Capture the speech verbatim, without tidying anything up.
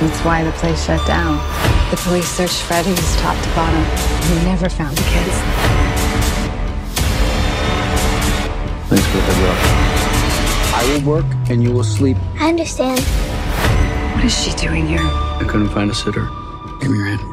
That's why the place shut down. The police searched Freddy's top to bottom. We never found the kids. Thanks for the heads up. I will work and you will sleep. I understand. What is she doing here? I couldn't find a sitter. Give me your hand.